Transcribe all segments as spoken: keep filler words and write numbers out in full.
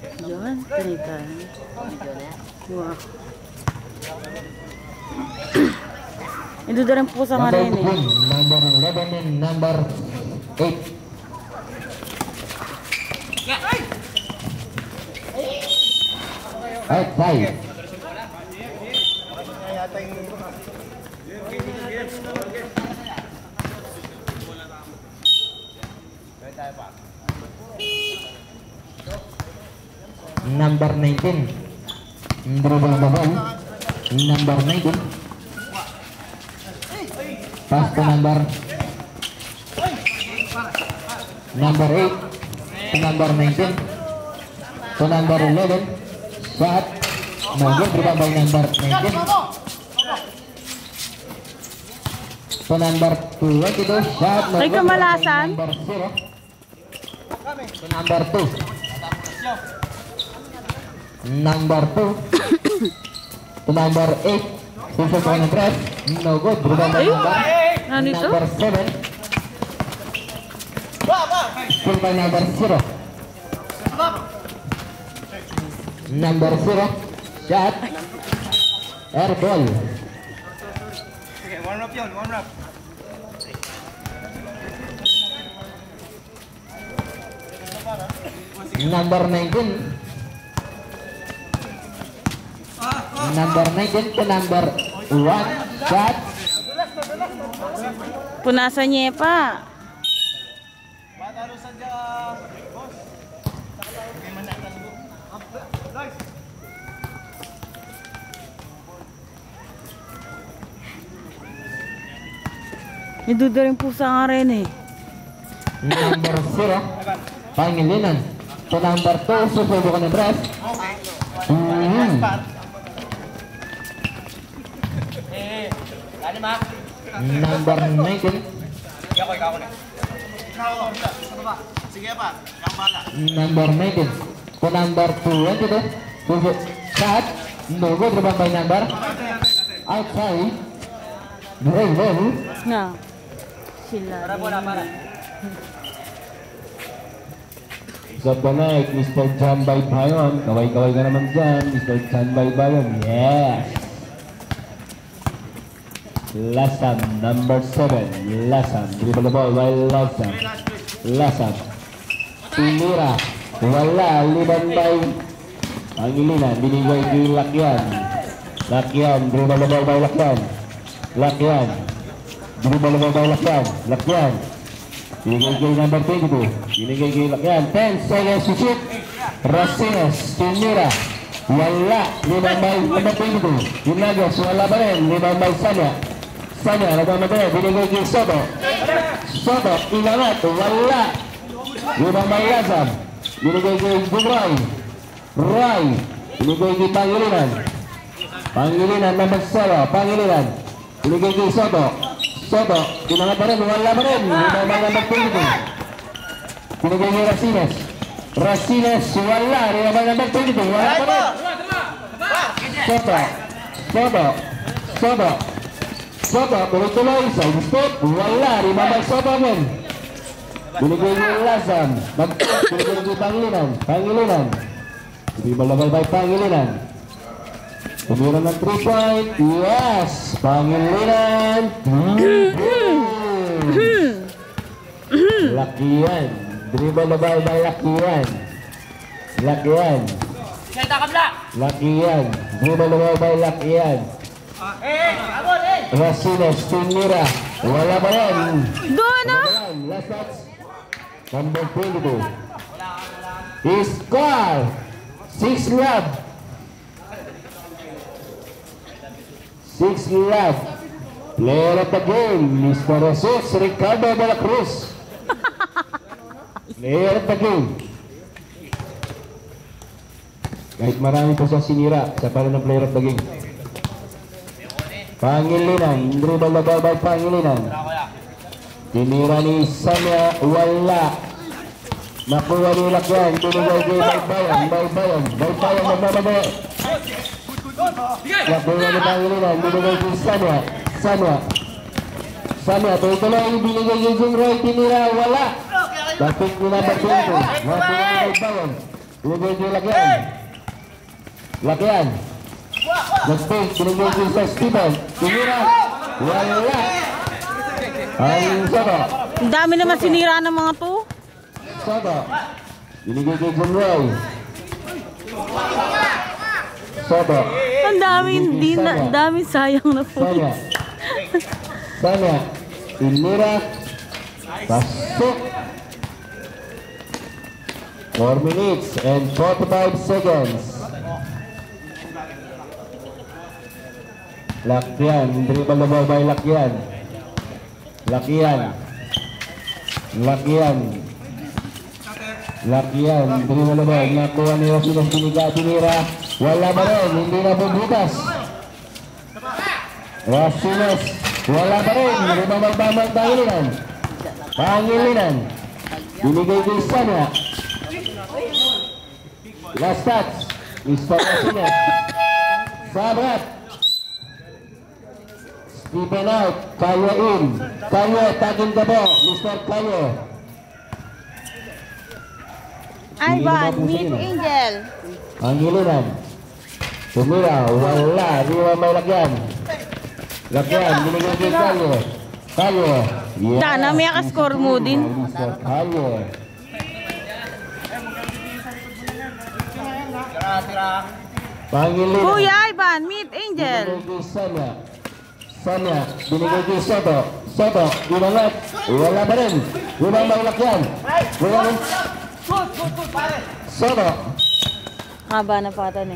Yun, ganito. Wow. Ito na rin po sa nga rin eh. Number eleven and number eight. Outside. Number nineteen. Dribble the ball. Number nineteen. Pass to number number eight to number nineteen to number eleven. Shot. No good. Dribble by number nineteen to number twenty-two. Shot. No Ay, good. kamalasan. Number zero to number two. Number two to number eight. Susunod ko ng press. No good. Dribble by number number seven. Pull by number zero. Number zero. Shot. Air ball. Okay, warm up yun, warm up. Number nineteen. Number nineteen to number one. Shot. Punasan niya pa. Iduda rin po sa nga rin eh. Number zero. Pangilinan. To number two. Susubo ko ng press. Mm. Number nineteen. Number nineteen to number twenty-two. Shot. No good. Rebound by number outside. Very well. Nga. Sila. Sa tonight, Mister John Baybayon. Kaway-kaway ka naman dyan, Mister John Baybayon. Yes. Lasam, number seven. Lasam. Dribble the ball by Lasam. Lasam. Tumira. Wala. Liban by Pangilinan. Binigay kay Lakyan. Lakyan. Dribble the ball by Lakyan. Lakyan. Dribble the ball by Lakyan. Lakyan. Binigay kay number twenty-two. Binigay kay Lakyan. ten seconds to shoot. Racines. Tumira. Wala. Liban by number twenty-two. Ginagos. Wala pa rin. Liban by Sanya. Sanya, nagmamadali, binigay kay Soto. Soto, inangat, wala. Libang may Lasam. Binigay kay Roy. Roy, binigay kay Pangilinan. Pangilinan, number zero, Pangilinan. Binigay kay Soto. Soto, inangat pa rin, wala pa rin. Libang may number twenty-two. Binigay kay Racines. Racines, wala. Libang may number twenty-two, wala pa rin. Soto. Soto. Soto. Soto, tuloy-tuloy, side step, wala, rimabag Soto men. Binigay kay Lasam, binigay kay Pangilinan, Pangilinan. Hindi malabay by Pangilinan. Tumira ng three point, yes, Pangilinan. Lakian, dribble labay by Lakian. Lakian. Lakian, dribble labay by Lakian. Racines, Tumira, wala pa rin. Doon na! Last touch, number twenty-two. He scored six love. Six love. Player of the game, Mister Jesus Ricardo de la Cruz. Player of the game. Kahit marami po sa sinira, sa pala ng player of the game. Pangilinan, dribble the ball by Pangilinan. Tinira ni Sanya, wala. Nakuha ni Lakyan, binigay kay Baybayan, Baybayan, Baybayan magmamagay. Nakuha ni Pangilinan, binigay kay Sanya, Sanya. Sanya, tuloy-tuloy, binigay kay Roy, tinira, wala. Dapat nila ba dito? Nakuha ni Baybayan. Binigay ko Lakyan. Lakyan. Nag-take, binigay ko sa Steven. Tumira. Wala. Ang Soto. Ang dami naman sinira ng mga to. Soto. Binigay kay John Roy. Soto. Ang dami, hindi na, ang dami sayang na po. Sanya. Sanya. Inira. Pasok. four minutes and forty-five seconds. Lakyan. Dribble the ball by Lakyan. Lakyan. Lakyan. Lakyan. Dribble the ball. Nakuha ni Rosinos. Biniga. Tinira. Wala ba rin. Hindi na bubutas. Rosinos. Wala ba rin. Rumamag-bamag Pangilinan. Pangilinan. Binigay kay Sanya. Last touch. Mister Rosinos. Sabat. Stephen out. Kaya in. Kaya tagin ka po. Mister Kaya. Ivan, meet Angel. Pangilinan. Tumira. Wala. Di ba may Lakyan? Lakyan. Binigay kay Kaya. Kaya. Sana may score mo din. Mister Kaya. Pangilinan. Kuya Ivan, meet Angel. Binigay kay Sanya. Sanya. Binigay kay Soto. Soto. Inangat. Wala pa rin. Unang may Lakyan. Wala. Soto. Haba na patan eh.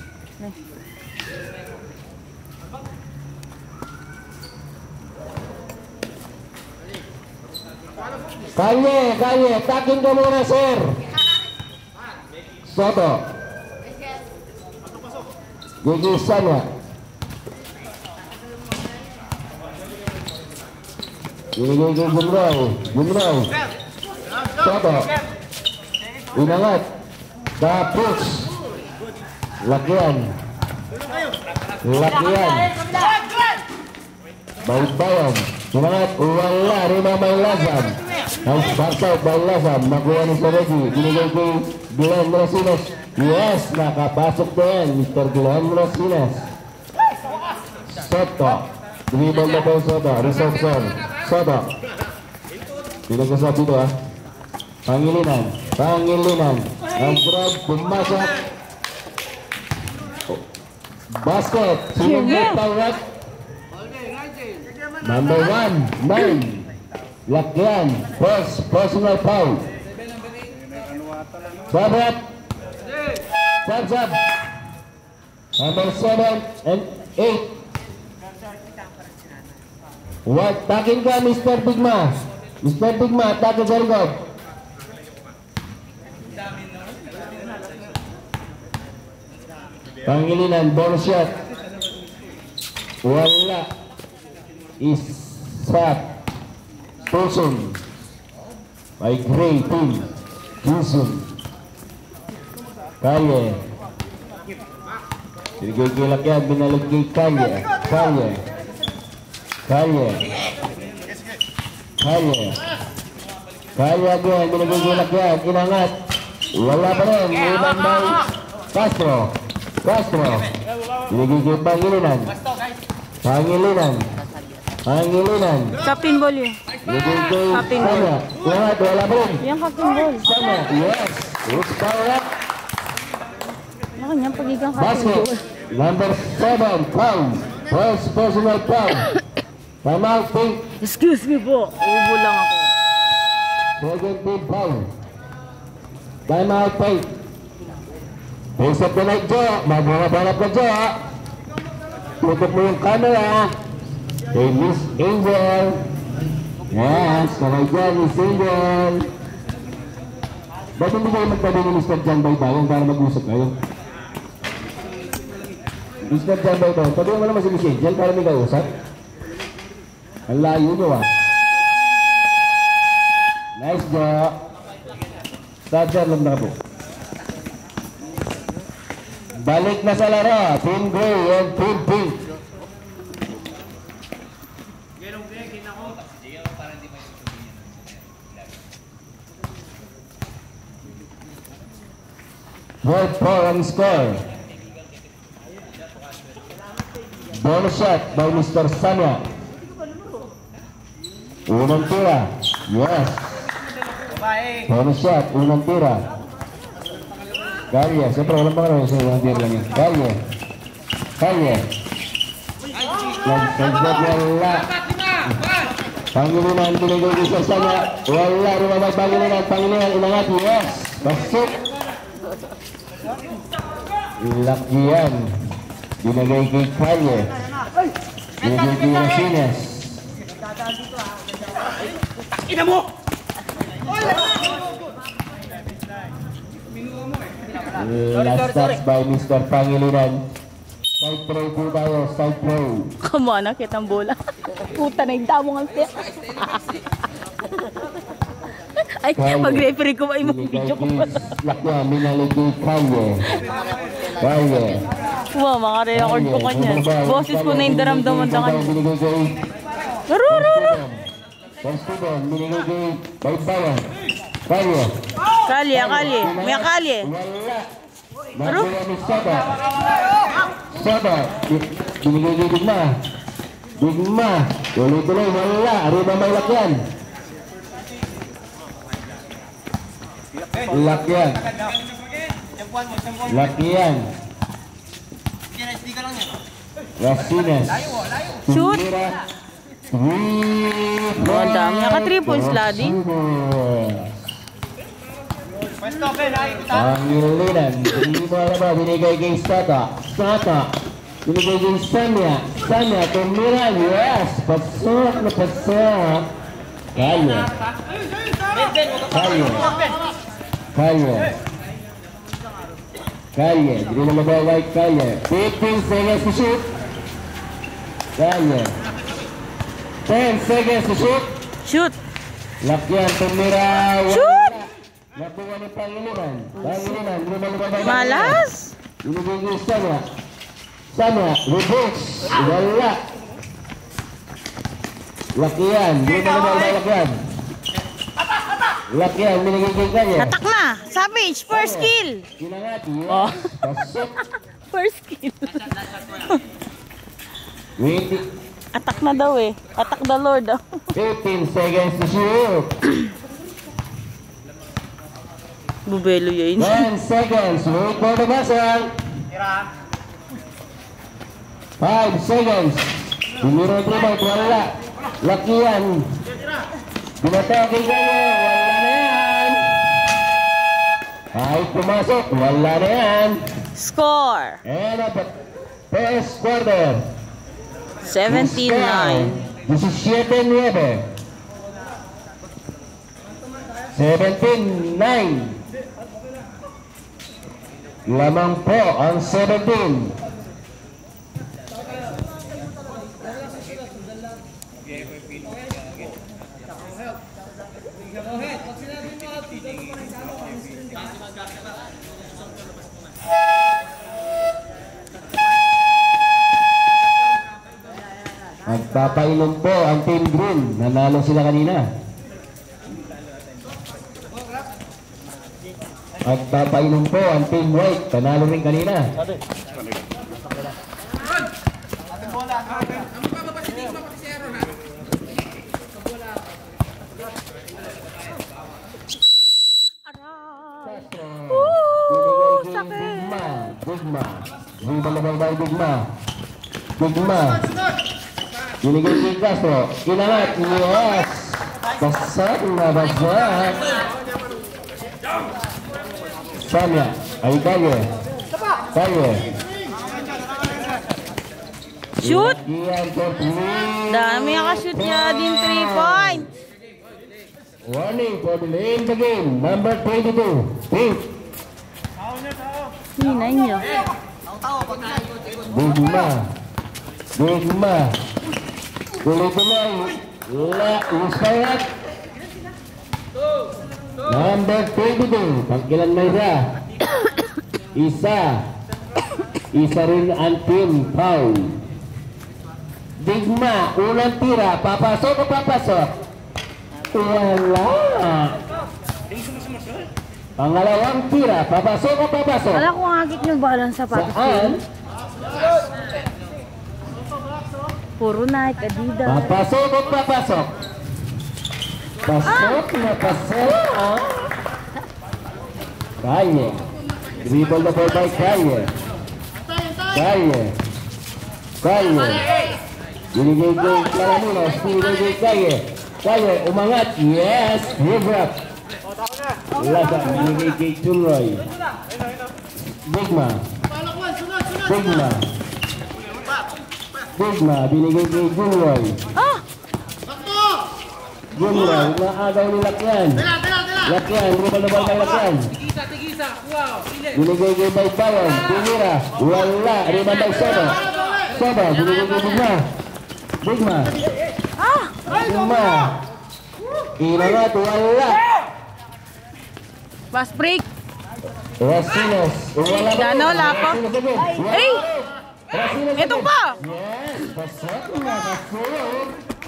Kanye, Kanye, takin ka muna, sir. Soto. Gigisan niya. Ginigay kay Gumroy. Gumroy. Soto. Inangat. Tapos. Lakyan. Lakyan. Baik-bayan. Inangat. Wala. Rima may Lazam. Ang spark out by Lazam. Nakuha ni Saregi. Ginigay kay Glenn Rosinos. Yes. Nakapasok na yan. Mister Glenn Rosinos. Soto. Dribble na po Soto. Reserve zone. Soto. Pinagkasabi ito ah. Pangilinan. Pangilinan. Ang grab. Pumasok. Basket. Sinong may tawag? Number one. Nine. Lakyan. First personal foul. Sabat. Sab sab. Number seven and eight. What? Takin ka, Mister Bigma. Mister Bigma, takin sa rigod. Pangilinan, bonus shot. Wala. Isat. Tusun. By Gray team. Tusun. Kaya. Binigay kay Lakyan, binalag kay Kaya. Kaya. Kaya. Kaya. Kaya again, binigay kay Lakyan. Inangat. Wala pa rin. Ilan by Castro. Castro. Binigay kay Pangilinan. Pangilinan. Pangilinan. Captain ball yun. Binigay kay Captain ball. Sana. Inangat. Wala pa rin. Yan captain ball. Sana. Yes. It's power up. Nakanyang pagigang captain Basket. ball. Number seven. Foul. First personal foul. Time out. Pink. Excuse me po. Ubo lang ako. Second team foul. Time out. Pink. Face of the night, Joe. Magmamabalap ka, Joe. Tutok mo yung camera. Kay Miss Angel. Yes. Kamay dyan, Miss Angel. Ba't hindi kayo magtabi ni Mister John Baybayan para mag-usap kayo? Mister John Baybayan, tabi mo naman si Miss Angel para may kausap. Ang layo nyo ah. Nice job. Stadger lang na po. Balik na sa laro. Team Gray and Team Pink. twelve four ang score. Bonus shot by Mister Samya. Unang tira. Yes. Bonus shot. Unang tira. Kalye. Siyempre walang pangalan sa unang tira lang yun. Kalye. Kalye. Nagsagot niya wala. Pangilinan. Binigay ni Mister Samya. Wala. Rumabay Pangilinan. Pangilinan. Inangat. Yes. Basok. Ilakyan. Binagay kay Kalye. Binagay kay Racines. Ina mo! Last touch by Mister Pangilinan. Side throw po tayo. Side throw. Come on, nakita ang bola. Puta na yung damong ang tiyak. Ay, mag-referee ko ay mag-video ko. Lakyan. Binagay kay Kalye. Kalye. Wow, makarecord ko kanya. Boses ko na yung daramdaman na kanya. Laro, laro, laro. Constable, binigay kay Baybayan. Kalye. Kalye, kalye. May kalye. Laro. Saba. Saba. Binigay kay Digma. Digma. Tuloy-tuloy, wala. Arriba may lakyan. Lakyan. Lakyan. Racines. Shoot. Oh, ang dami. Naka-triple sliding. Pangilinan. Hindi mo alam ba, binigay kay Sata. Sata. Binigay kay Samya. Samya, tumiran. Yes. Pasok na pasok. Kalye. Kalye. Kalye. Kalye. Hindi na mag-away Kalye. fifteen seconds to shoot. Kalye. ten seconds to shoot. Shoot. Lakyan, tumira. Shoot. Nakuha ni Pangilinan. Pangilinan. Lumalabas. Malas. Binigay kay Samya. Samya. Reverse. Wala. Lakyan. Lumalabas Lakyan. Lakyan. Binigay kay Kanya. Atak na. Savage. First kill. Kinangat. Oh. Pasok. First kill. Wait. Atak na daw eh. Atak the Lord daw. fifteen seconds to shoot. Bubelo yun. ten seconds. Wait for the buzzer. five seconds. Tumira tribal. Wala. Lakyan. Binatake kayo. Wala na yan. Ay pumasok. Wala na yan. Score. And at the first quarter. seventeen nine. seventeen nine. seventeen nine. Lamang po ang seventeen. Magpapainom po ang Team Green. Nanalo sila kanina. Magpapainom po ang Team White. Nanalo rin kanina. Ooh, sakit. Digma. Digma. Digma na bang Digma. Digma. Binigay kay Castro. Kinangat. Yes. Basag na basag. Samya. Ay Kalye. Kalye. Shoot. Dami nakashoot niya din three points. Warning for delay in the game. Number twenty-two. Pink. Hinay niyo. Digma. Digma. Tuloy-tuloy. La. Usayak. Number twenty-two. Pagkilan na isa. Isa. Isa rin ang team foul. Digma. Unang tira. Papasok o papasok? Wala. Pangalawang tira, papasok o papasok? Alam ko ang agit yung balang sapatos. Saan? Puro Nike, Adidas. Papasok o papasok? Pasok na pasok, ah? Kaya. Dribble na ball by Kaya. Kaya. Kaya. Binigay ko yung Claraminos. Binigay ko yung Kaya. Kaya, umangat. Yes, give up. Lasa, binigay kay Chunroy. Bigma. Bigma. Bigma, binigay kay Chunroy. Ah! Chunroy, naagaw ni Lakyan. Lakyan, dribble na ball by Lakyan. Binigay kay Baybayan. Pinira. Wala. Rebound by Soba. Soba, binigay kay Bigma. Bigma. Ah! Bigma. Inangat, wala. Fast break. Rasinos. Wala ba? Dano, lapa. Ay! Ito pa! Yes, pasok na, pasok.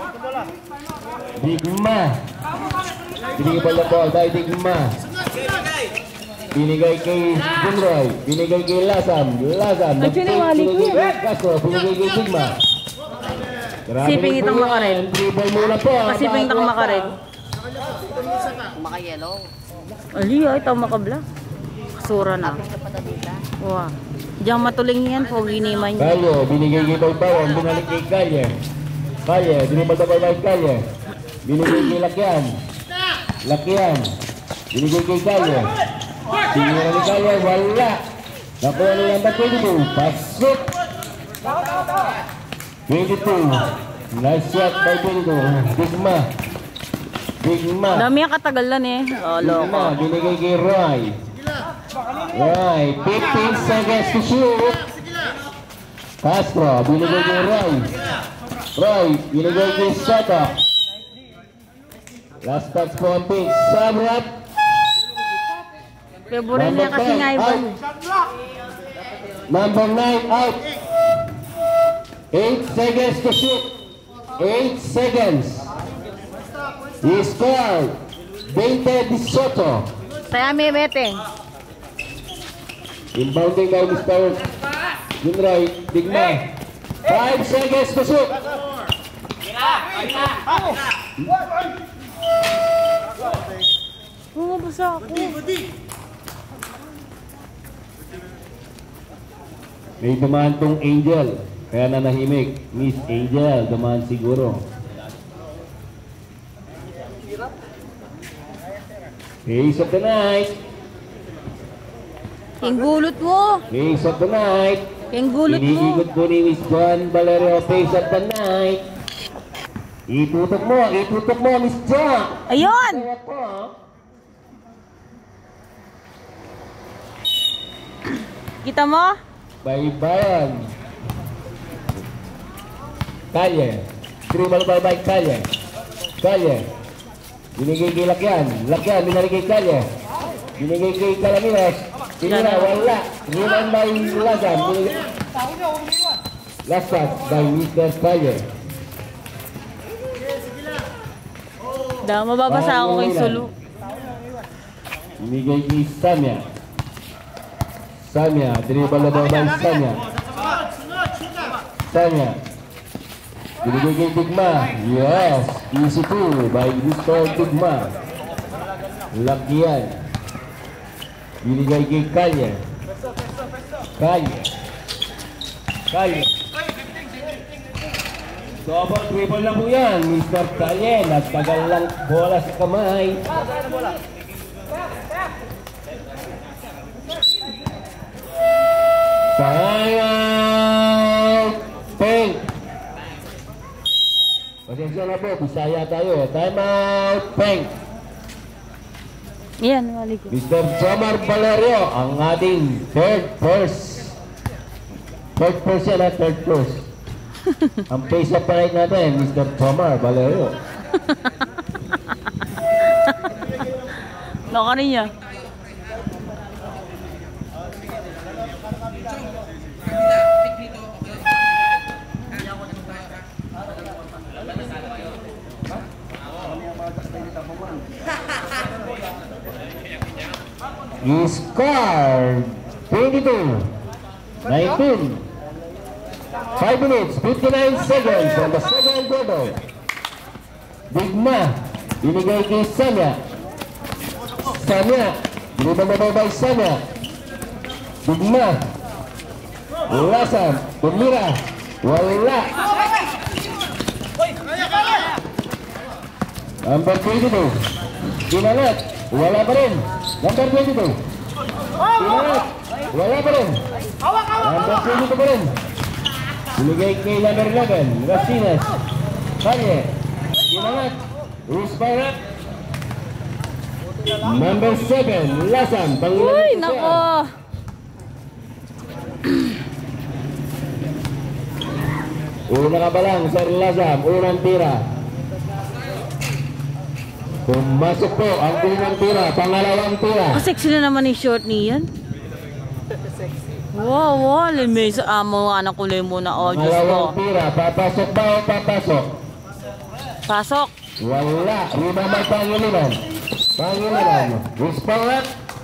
Bigma. Binigay pa na ball by Bigma. Binigay kay Junroy. Binigay kay Lasam. Lasam. Ay, pinawali ko. Binigay kay Castro. Binigay kay Bigma. Siping itong makareg. Dribble muna po. Pasiping itong makareg. Maka-yellow. Ali, ay, ito makabla. Kasura na. Wow. Diyan matuling yan, pogi naman yan. Kalye, binigay kay Baybayan. Binalik kay Kalye. Kalye, dribble na ball by Kalye. Binigay kay Lakyan. Lakyan. Binigay kay Kalye. Sinira ni Kalye, wala. Nakuha niya ang twenty-two. Pasok. twenty-two. Nice shot by twenty-two. Bigma. Bigma. Dami ang katagalan eh. Oh, loko. Bigma. Binigay kay Roy. Roy. fifteen seconds to shoot. Castro. Binigay kay Roy. Roy. Binigay kay Soto. Last touch po ang pink. Samrat. Favorite niya kasi nga iba. Number nine out. eight seconds to shoot. eight seconds. He scored. twenty di Soto. Saya may bete. Inbounding by Mister Junroy. Bigma. five seconds to shoot. Bumabasa ako. May dumaan tong Angel. Kaya nanahimik. Miss Angel, dumaan siguro. Case of the night. Yung gulot mo. Case of the night. Yung gulot mo. Iniikot po ni Miss John Valerio. Case of the night. Itutok mo, itutok mo, Miss John. Ayun! Kaya po. Kita mo? Baybayan. Kalye. Dribble ball by Kalye. Kalye. Binigay kay Lakyan. Lakyan, binigay kay Kalye. Binigay kay Calaminos. Pinira, wala. Rebound by Lagan. Last pass by Mister Kalye. Da, mababasa ako kay Sulu. Binigay kay Samya. Samya, dribble na ball by Samya. Samya. Binigay kay Bigma. Yes, easy two by Mister Bigma. Lakyan. Binigay kay Kalye. Kalye. Kalye. Double dribble na po yan, Mister Kalye. Nagtagal lang bola sa kamay. Time pink. Pasensya na po, Bisaya tayo. Time out, pink. Yan, mali ko. Mister Jomar Valerio, ang ating third first. Third first yan at third first. Ang face up right natin, Mister Jomar Valerio. Naka rin niya. scored twenty-two nineteen. five minutes, fifty-nine seconds on the second quarter. Digma, binigay kay Samya. Samya, binibababay Samya. Digma. Lasan, tumira. Wala. Number twenty-two. Kinalat. Wala pa rin. Number twenty-two. Kinalat. Wala pa rin. Number twenty-two pa rin. Binigay kay number eleven. Rasinas. Kanye. Kinalat. Rusparat. Number seven. Lasan. Uy, nako. Una ka ba lang, Sir Lasam? Unang tira. Pumasok po ang unang tira. Pangalawang tira. Sexy na naman yung short niyan. Wow, wow. Limay sa amo. Anak ko lang muna. Oh, Diyos ko. Pangalawang tira. Papasok ba o papasok? Pasok. Wala. Lima may Pangilinan. Pangilinan. Response.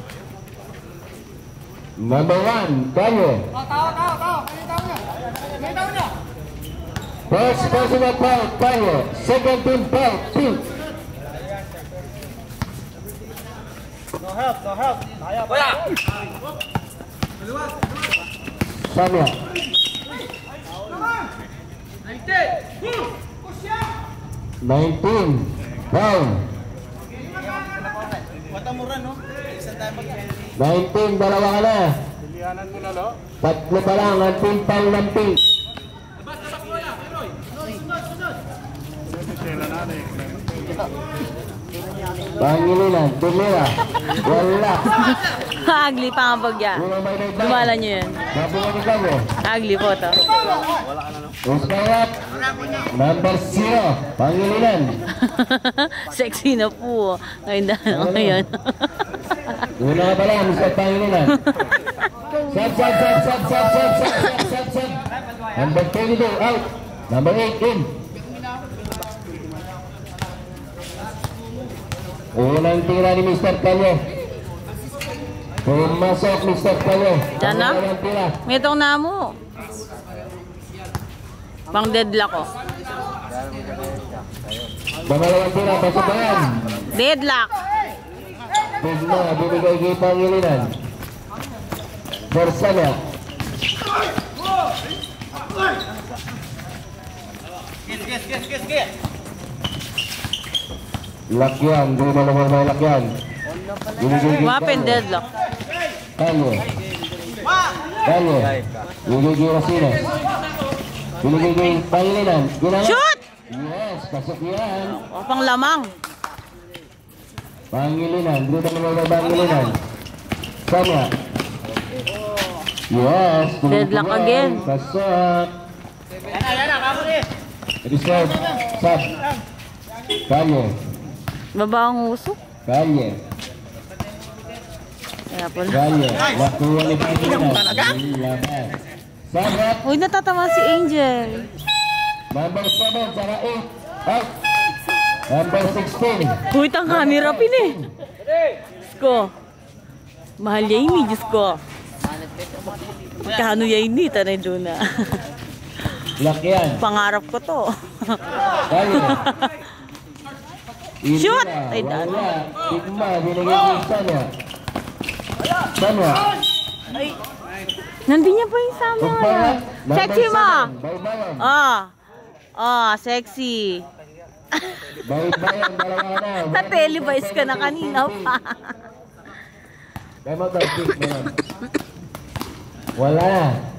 Number one. Kanye. Tahu, tahu, tahu. Kaya tahu niya. Kaya tahu niya. First personal foul. Kanye. Second team foul. Pink. No help, no help. Kaya pa. Samya. nineteen. Foul. Matamuran, no? Isang tayo mag- nineteen. Dalawa ka na. Pilihanan mo na, lo. Tatlo pa lang ang team foul ng Pink. Pangilinan, tumira. Wala. Agli pa ang bagya. Unang may nagbayan. Dumala nyo yun. Nabungan ni Kamo. Agli po to. Uskayat. Number zero. Pangilinan. Sexy na po. Ngayon na ngayon. Una ka pala, Mister Pangilinan. Sab, sab, sab, sab, sab, sab, sab, sab, sab, sab. Number twenty-two, out. Number eight, in. Unang tira ni Mister Kanye. Pumasok, Mister Kanye. Diyan na? Pangalawang tira. May itong namo. Pang deadlock ko. Pangalawang tira, pasok ba yan? Deadlock. Tigna, binigay kay Pangilinan. Forsa na. Yes, yes, yes, yes, yes. Lakyan, di na naman may lakyan. Binigay kay Weapon Kanye. deadlock. Kanye. Kanye. Binigay kay Rasinas. Binigay kay Pangilinan. Ginangat. Shoot! Yes, pasok yan. O, pang lamang. Pangilinan, di na naman may Pangilinan. Sama. Yes. Deadlock again. Pasok. Yan na, yan na. Kamu rin. Reserve. Sab. Kanye. Baba ang usok. Kanye. Kaya pala. Kanye. Nakuha ni Pangilinan. Laban. Sabat. Uy, natatama si Angel. Number seven, Sara eight. Out. Number sixteen. Uy, tang camera pin eh. Diyos ko. Mahal yan ni, Diyos ko. Magkano yan ni, tanay doon na. Lakyan. Pangarap ko to. Kanye. Shoot! Indira, Ay, daan. wala. Tigma, binigay kay Sanya. Sanya. Nandun niya pa yung sama ngayon. Sexy mo! Baybayan. Ah. Ah, sexy. Baybayan, dalawa ka na. Sa televised ka na kanina pa. Kaya mag-pick mo yan. Wala.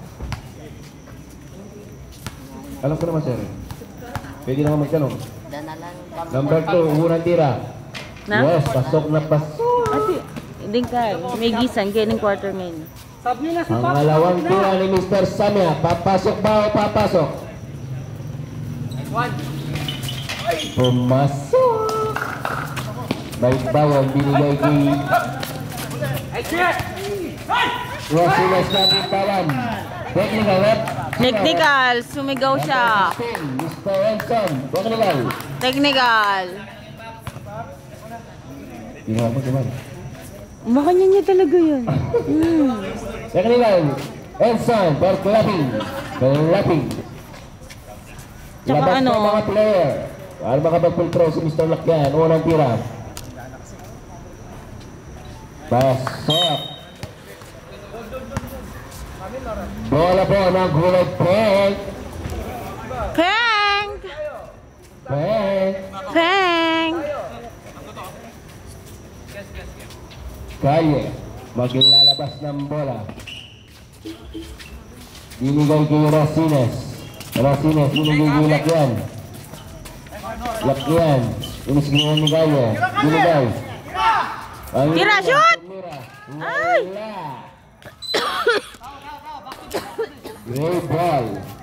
Alam ko naman, sir. Pwede naman magtanong. Number two, unang tira. Na? Yes, pasok na pasok. Ati, hindi ka. May gisan, kaya ng quarter ngayon. Ang ngalawang tira ni Mister Samya. Papasok ba o papasok? Pumasok. Baybayan, binigay kay Rosilas natin talan. Technical, rep. Technical, sumigaw siya. Mister Enson, technical. Technical. Ginawa mo naman. Makanya niya talaga yun. Mm. Second line, Ensign for clapping. Clapping. Tsaka Labas ano? po mga player. Para makapag-full throw si Mister Lakyan. Unang tira. Pasok. Bola po ng gulay Peng. Peng! Peng. Peng! Kaye. Maglalabas ng bola. Binigay kay Rosines. Rosines, binigay kay Lakyan. Lakyan. Inisgriwan ni Kaye. Binigay. Tira, shoot! Ay! Great ball.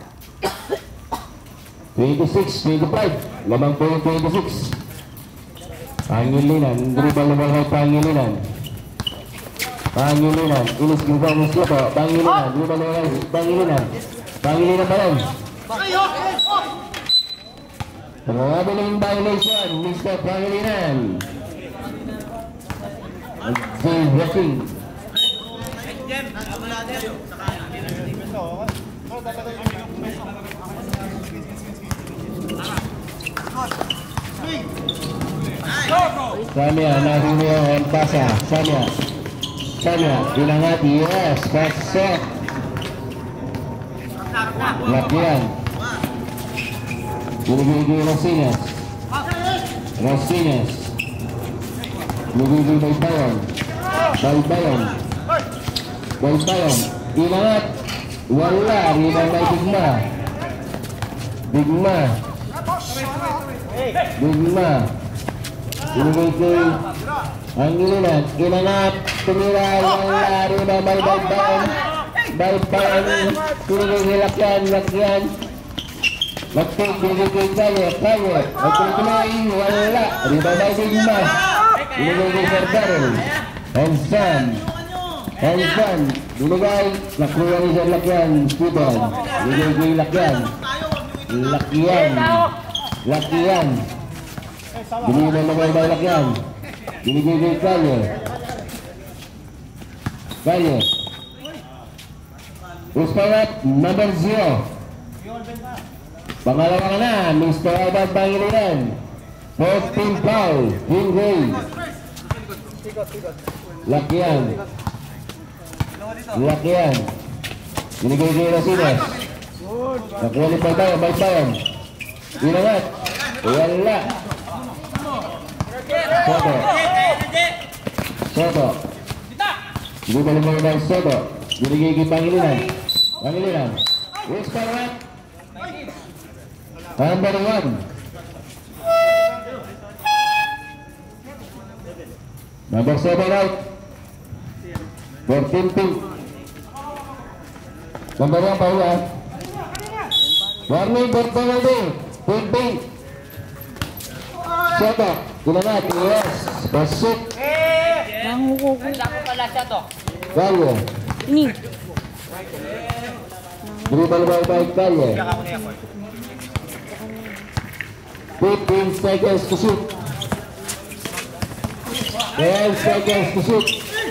twenty-six, twenty-five. Lamang po yung twenty-six. Pangilinan. Dribble naman kay Pangilinan. Pangilinan. Inisgriwan ni Slopo. Pangilinan. Dribble naman kay Pangilinan. Pangilinan pa rin. Pangabiling violation, Mister Pangilinan. Jay Walking. Samia, nahuli ang pasa. Samia. Samia, inangat. Yes, pasok. Lakyan. Binigay Rosines. Rosines. Binigay Baybayon. Baybayon. Baybayon. Inangat. Wala. Ribang may Bigma. Bigma. Bigma. Binigay kay Pangilinan. Inangat. Tumira. Wala. Ribang may Baybayon. Baybayon. Binigay kay Lakyan. Lakyan. Lakyan. Binigay kay Kaye. Kaye. Magpapilay. Wala. Ribang may Bigma. Binigay kay Serdarel. Hansan. Hansan. Binigay. Nakuha ni Sir Lakyan. Stephen. Binigay kay Lakyan. Lakyan. Lakyan. Binigay na naman by Lakyan. Binigay kay Kaye. Kaye. Usparat. Number zero. Pangalawa ka na. Mister Abad Pangilinan. fourteen foul. Team Ray. Lakyan. Lakyan. Binigay kay Rosines. Nakuha ni Baybayon. Baybayon. Inangat. Wala. Soto. Soto. Hindi ba naman ng Soto? Binigay kay Pangilinan. Pangilinan. Usparat. Number one. Number seven out. fourteen pink. Number one pa ulan. Warning for penalty. Pink pink. Soto. Inangat. Yes. Pasok. Nangukuko. Kalye. Ini. Dribble by by Kalye. fifteen seconds to shoot. ten seconds to shoot.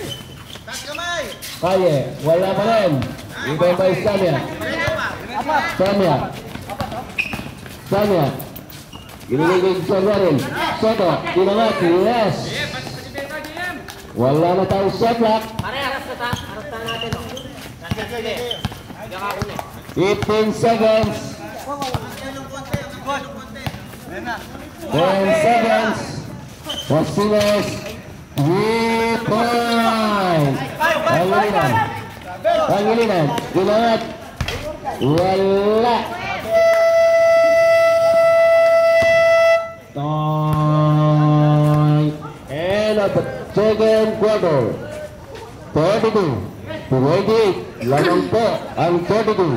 Kalye, wala pa rin. Ibay by Samia. Samia. Samia. Ginigay kay Serdarel. Soto, inangat. Yes. Wala na tayong shot clock. fifteen seconds. ten seconds. Rosines. three point. Pangilinan. Pangilinan. Inangat. Wala. Time. End of the second quarter. thirty-two. twenty-eight. Lamang po ang thirty-two.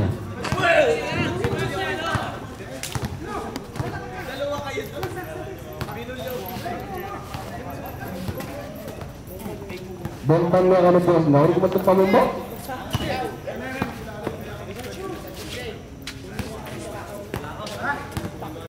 Bentang na kami po. Nahuli ko matang pamumbo.